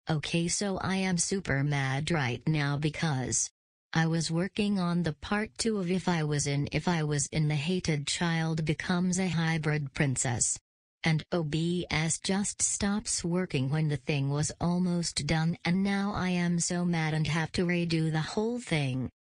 Okay, so I am super mad right now because I was working on the part 2 of If I Was in the Hated Child Becomes a Hybrid Princess. And OBS just stops working when the thing was almost done, and now I am so mad and have to redo the whole thing.